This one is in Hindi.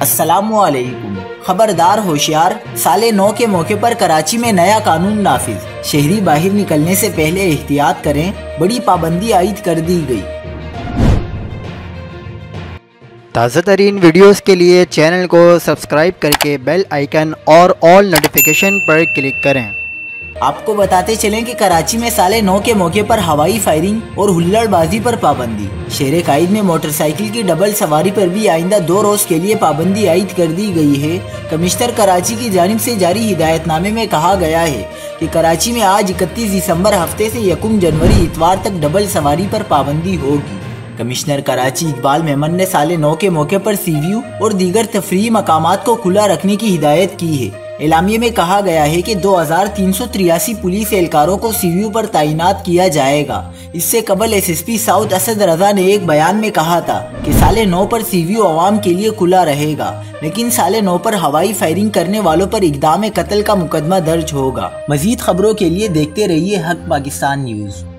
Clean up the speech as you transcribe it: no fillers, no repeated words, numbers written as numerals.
अस्सलामुअलैकुम। खबरदार होशियार, साले 9 के मौके पर कराची में नया कानून नाफिज। शहरी बाहर निकलने से पहले एहतियात करें, बड़ी पाबंदी आयद कर दी गई। ताज़ा तरीन वीडियोज़ के लिए चैनल को सब्सक्राइब करके बेल आइकन और ऑल नोटिफिकेशन पर क्लिक करें। आपको बताते चलें कि कराची में साले 9 के मौके पर हवाई फायरिंग और हुल्लड़बाजी पर पाबंदी। शहर कायद में मोटरसाइकिल की डबल सवारी पर भी आइंदा 2 रोज़ के लिए पाबंदी आयद कर दी गई है। कमिश्नर कराची की जानिब से जारी हिदायतनामे में कहा गया है कि कराची में आज 31 दिसंबर हफ्ते से 1 जनवरी इतवार तक डबल सवारी पर पाबंदी होगी। कमिश्नर कराची इकबाल मेमन ने साले 9 के मौके पर सीव्यू और दीगर तफरीही मकामात को खुला रखने की हिदायत की है। एलामिये में कहा गया है कि 2383 पुलिस एहलकारों को सीव्यू पर तैनात किया जाएगा। इससे कबल SSP साउथ असद रजा ने एक बयान में कहा था कि साले 9 पर सीव्यू अवाम के लिए खुला रहेगा, लेकिन साले 9 पर हवाई फायरिंग करने वालों पर इक़दाम कत्ल का मुकदमा दर्ज होगा। मजीद खबरों के लिए देखते रहिए हक पाकिस्तान न्यूज़।